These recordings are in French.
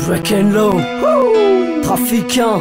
Break and low, trafiquant.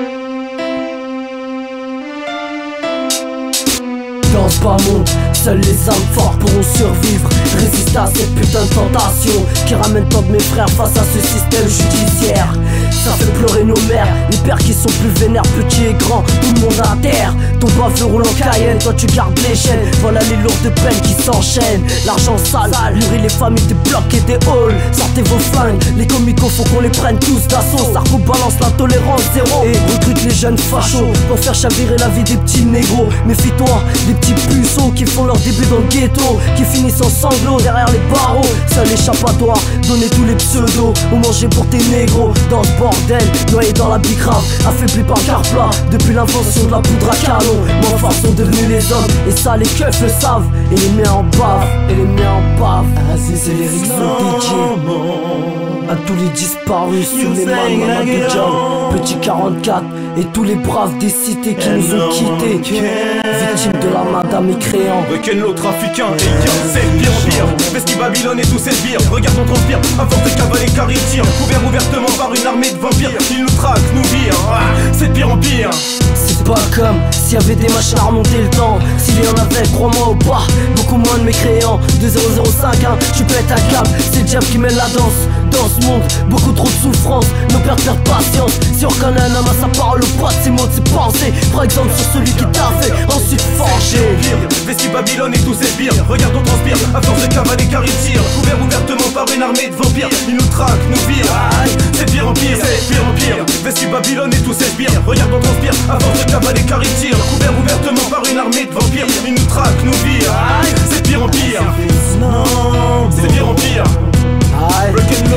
Dans ce bas monde, seuls les hommes forts pourront survivre. Résiste à cette putain de tentation qui ramène tant de mes frères face à ce système judiciaire. Ça fait pleurer nos mères, les pères qui sont plus vénères, petits et grands, tout le monde à terre. Ton baveux roulant Cayenne, toi tu gardes les chaînes. Voilà les lourdes peines qui s'enchaînent. L'argent sale, mûrit les familles, des blocs et des halls. Sortez vos flingues, les comicos faut qu'on les prenne tous d'assaut. Sarko balance la tolérance zéro et recrute les jeunes fachos pour faire chavirer la vie des petits négros. Méfie-toi des petits puceaux qui font leur début dans le ghetto, qui finissent en sanglots derrière les barreaux. Seul échappatoire, donner tous les pseudos ou manger pour tes négros. Dans ce bordel, noyé dans la bicrave, affaibli par car plat. Depuis l'invention de la poudre à canon, moins forts sont devenus les hommes. Et ça les keufs le savent, et les miens en bave, et les miens en bave. C'est les risques de DJ. À tous les disparus sur les mains Mamadou Diallo, Petit 44 et tous les braves des cités qui nous ont quittés, victimes de la madame mécréant. Requenlo, trafiquant, c'est pire en pire. Vesky, Babylone et tous ces sbires. Regarde on transpire, à force de cavaler car ils tirent. Couvert ouvertement par une armée de vampires. Ils nous traquent, nous virent, c'est pire en pire. C'est pas comme s'il y avait des machins à remonter le temps. S'il y en avait, crois-moi ou pas, beaucoup moins de mécréants. 2005, hein, tu pètes un câble, c'est le diable qui mène la danse. Dans ce monde, beaucoup trop de souffrance, nos pères perdent patience. Si on reconnaît un homme à sa parole ou pas de ses mots, de ses pensées. Par exemple sur celui qui t'a fait ensuite forger. Vesky, Babylone et tous ces sbires. Regarde on transpire, à force de cavaler car ils tirent. Couvert ouvertement par une armée de vampires. Ils nous traquent, nous virent, c'est pire en pire, c'est pire en pire. Vesky, Babylone et tous ces sbires. Regarde on transpire, à force de cavaler car ils tirent. Couvert ouvertement par une armée de vampires. Ils nous traquent, nous virent, c'est pire en pire. C'est pire en pire. Requenlo,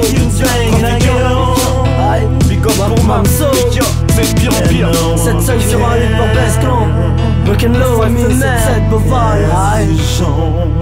big up pour Mamso, c'est pire en pire. 7-5 sur un hit pour Best Clan. Requenlo, I mean 7 Bovary.